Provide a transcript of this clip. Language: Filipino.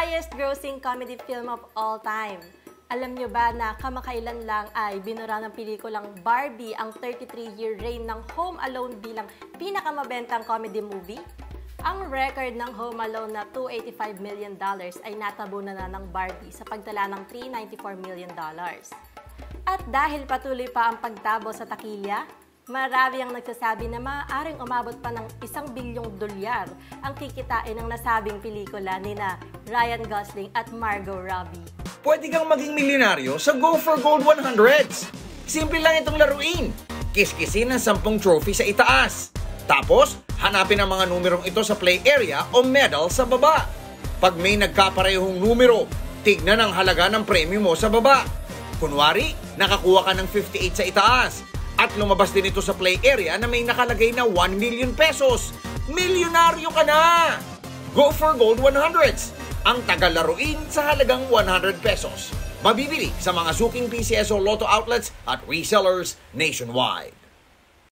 highest-grossing comedy film of all time. Alam nyo ba na kamakailan lang ay binura ng pelikulang Barbie ang 33-year reign ng Home Alone bilang pinakamabentang comedy movie? Ang record ng Home Alone na $285 million ay natabunan na ng Barbie sa pagtala ng $394 million. At dahil patuloy pa ang pagtabo sa takilya, marami ang nagsasabi na maaaring umabot pa ng $1 bilyong ang kikitain ng nasabing pelikula nina Ryan Gosling at Margot Robbie. Pwede kang maging milyonaryo sa Go for Gold 100s. Simple lang itong laruin. Kiskisin ang 10 trophy sa itaas. Tapos, hanapin ang mga numerong ito sa play area o medal sa baba. Pag may nagkaparehong numero, tignan ang halaga ng premyo mo sa baba. Kunwari, nakakuha ka ng 58 sa itaas. At lumabas din ito sa play area na may nakalagay na 1 million pesos. Milyonaryo ka na! Go for Gold 100s. Ang tagalaruin sa halagang 100 pesos. Mabibili sa mga suking PCSO Lotto outlets at resellers nationwide.